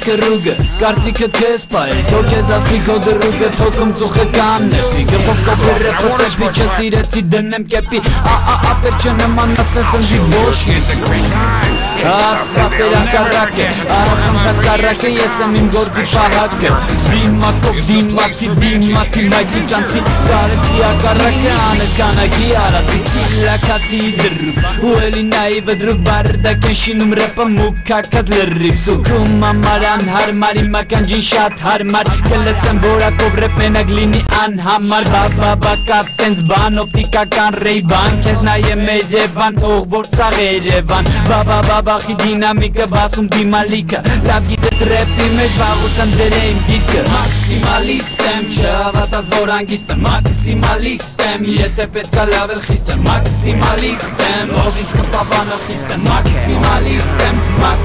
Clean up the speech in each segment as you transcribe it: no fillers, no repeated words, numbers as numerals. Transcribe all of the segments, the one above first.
կրուգը Կարծիքդ քեզ պայր Թո քեզ ասի քո դրուգը Թոքում ծուխը կաննեպի Գրպով կոպի ռեպը սեփի Չսիրեցի դնեմ կեպի Ապերջը նման ասնես ընձի ոչ Ասված էր ակարակ է Արացան տակարակ է Ես եմ իմ գործի պահակը Դիմակով դիմացի մայցի ծանցի Զարեցի ակարակ է Անես կանակի արացի Սիլակացի դրուկ Ու էլի նայվը դրուկ Բարդակ են շինում ռեպը մուկակած լրիվ Սուքում ամարան հարմար Իմ ականջին շատ հարմար Կլսեմ որակով ռեպ մենակ լինի անհամար Բաբաբակապ տենց բան օպտիկական ռեյբան Քեզ նայեմ Երևան Թող որ սաղ Երևան Բաբաբաբախի դինամիկը բասում դիմալիկը Լավ գիտես ռեպի մեջ վաղության դեր է իմ գիրկը Մաքսիմալիստ եմ չհավատաս որ անգիստ եմ Մաքսիմալիստ եմ եթե պետքա լավ էլ խիստ եմ Մաքսիմալիստ եմ ով ինձ կպապանող խիստ եմ Մաքսիմալիստ եմ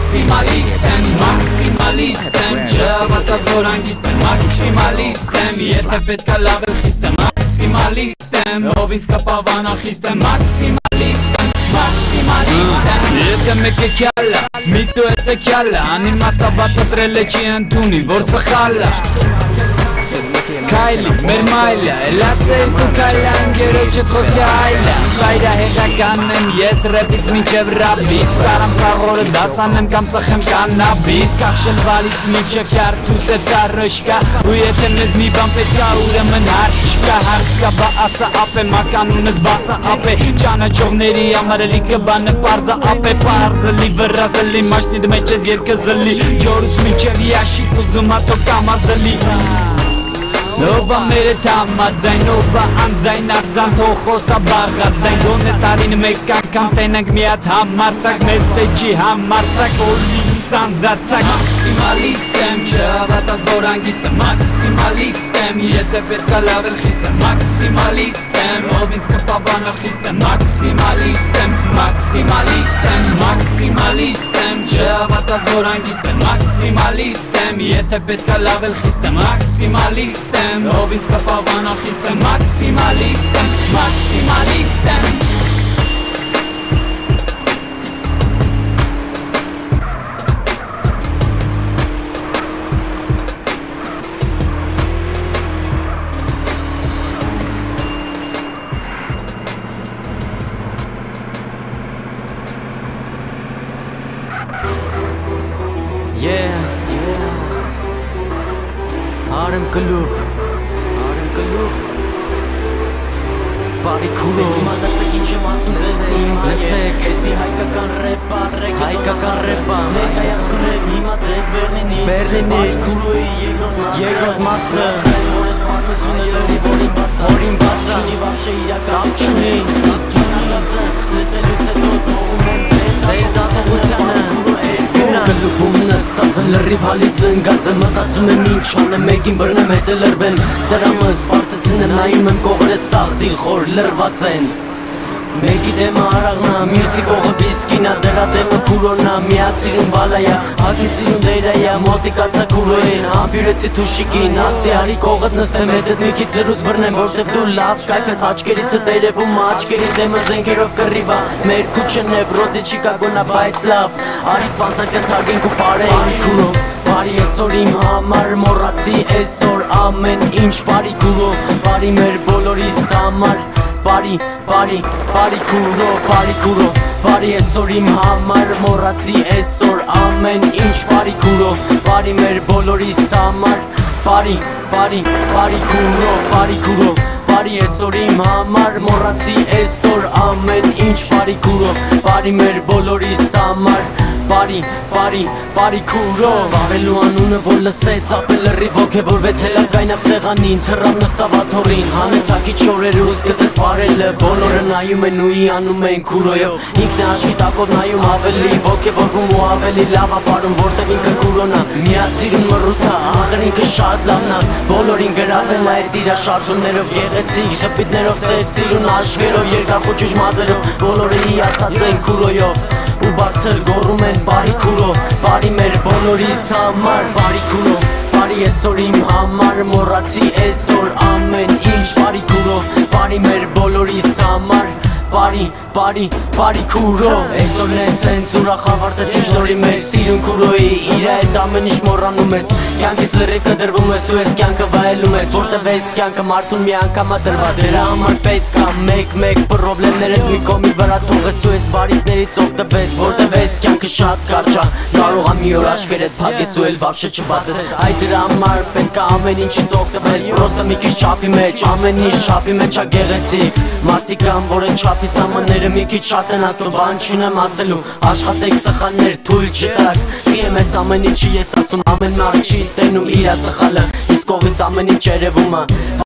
Մաքսիմալիստ եմ չհավատաս որ անգիստ եմ Մաքսիմալիստ եմ եթե պետքա լավ էլ խիստ եմ Մաքսիմալիստ եմ ով ինձ կպապանող խիստ եմ Մաքսիմալիստ եմ Եթե մեկը քյալա, միտո էտը քյալա Անիմաստա բացատրել է չի ընդունի, որ սխալա Քայլի, մեր մայլա, էլ ասել կու քայլա Ընգերոջդ խոսքը այլա Սայրա հեղական եմ, ես ռեպից մինչև ռաբից Կարամ սաղորը դասանեմ կամ ծխեմ կանաբիս Կախշել վալից մինչև քյարդուս և սարոշկա Ու եթե մեզ մի բան պետքա ուրեմն հարկ չկա Հարկ կա բա ասա ապ է, մականունս բասա ապ է Ճանաչողների համար էլի կբանը պարզա ապ է Պարզելի վրազելի, մաշնի դմեջ ես երկը զլի Ջորուց մինչև ящик ուզում հատո կամազելի Նովա մերը թամաձայն, նովա անձայն արձան թող խոսա բաղաձայն Գոնե տարին մեկ անգամ տենանք միատ համարցակ Մեզ պեջի համարցակ, օլի սանձարցակ Մաքսիմալիստ եմ, չհավատաս որ անգիստ եմ Մաքսիմալիստ եմ, եթե պետքա լավ էլ խիստ եմ Մաքսիմալիստ եմ, ով ինձ կպապանող խիստ եմ Մաքսիմալիստ եմ, մաքսիմալիստ եմ Չհավատաս որ անգիստ եմ Մաքսիմալիստ եմ, եթե պետքա լավ էլ խիստ եմ Մաքսիմալիստ եմ Ով ինձ կպավանող խիստ եմ Մաքսիմալիստ եմ Մաքսիմալիստ եմ Արեմ կլուպ Բարի քուրո Հիմա լսեք ինչ եմ ասում ձեզ Լսեք Էսի հայկական ռեպա Հայկական ռեպա Ներկայացնում եմ հիմա ձեզ Բերլինից Բարի քուրոյի երկրորդ մասը Որես պատմությունը լրի որին բացա Չունի վավշե իրական չունի Իսկ չունացածը լսելուց հետո թողում եմ ձեր դասողությանը Կլուպում նստած եմ լրիվ հալից ընգած եմ Մտածում եմ ինչ անեմ մեկին բրնեմ հետը լրվեմ Դրամս բարձեցին եմ նայում եմ կողրը սաղ դիլխոր լրված են Մեկի դեմը արաղնա, մյուսի կողը բիսկինա Դրա դեմը քուրոնա, միացիրում բալայա Հագին սիրուն դերայա, մոտիկացա քուրոյեն Համբյուրեցի թուշիկին, ասի արի կողըտ նստեմ Հետըտ մի քիչ զրուց բրնեմ, որտև դու լավ կայֆես Աչկերիցը տերևում, աչկերի դեմը զենքերով կռիվա Մեր քուչն է, բրոզի չիկագոնա, բայց լավ Արի ֆանտազիան թագենք ու պարենք քուրո Բարի այսօր իմ համար, մոռացի այսօր ամեն ինչ Բարի քուրո, բարի մեր բոլորիս համար Բարի քուրո, բարի այսօր իմ համար Մոռացի այսօր ամեն ինչ Բարի քուրո, բարի մեր բոլորիս համար Բարի քուրո, բարի այսօր իմ համար Մոռացի այսօր ամեն ինչ Բարի քուրո, բարի մեր բոլորիս համար Բարի քուրո Վարելու անունը որ լսեց ապել լրիվ ոգևորվեց հելար կայնավ սեղանին Թռավ նստավ աթորին հանեց հակի չորերը ու սկսեց բարելը Բոլորը նայում են ու անում են քուրոյով Ինքն է աշխի տակով նայում ավելի ոգևորվում ու ավելի լավ ապարում Որտև ինքը քուրոնա միացիրուն մռութա աղր ինքը շատ լավնա Բոլորին գրավել այդ իրա շարժումներով գեղեցիկ Ժպիտներով սեր սիրուն աշկերով երկրախուճուժ մազերով Բոլորը իացած են քուրոյով ու բարձր գոռում են բարի քուրո Բարի մեր բոլորիս համար Բարի քուրո Բարի այսօր իմ համար Մոռացի այսօր ամեն ինչ Բարի քուրո Բարի մեր բոլորիս համար բարի քուրո Այսօր ես հենց ուրախ ավարտեցին շնորհի մեր սիրուն քուրոյի Իրա հետ ամեն ինչ մոռանում ես Կյանքից լրիվ կտրվում ես ու ես կյանքը վայելում ես Որտև ես կյանքը մարդուն մի անգամ ա տրված Դրա համար պետք ա մեկ պրոբլեմներդ մի կողմի վրա թողես ու ես բարիքներից օգտվես Որտև ես կյանքը շատ կարճ ա Կարող ա մի օր աչքերդ փակես ու էլ վաբշե չբացես Այ դրա համար պետք ա ամեն ինչից օգտվես Պրոստը մի քիչ չափի մեջ Ամեն ինչ չափի մեջ ա գեղեցիկ Մարդիկ կան, որ են չափի սահմանները մի քիչ շատ են ասում Բան չունեմ ասելու Աշխատեք սխալներ թույլ չտաք Խիեմ ես ամեն ինչի ես ասում Ամեն մարդ չի տենում իրա սխալը Իսկ կողից ամեն ինչ երևում ա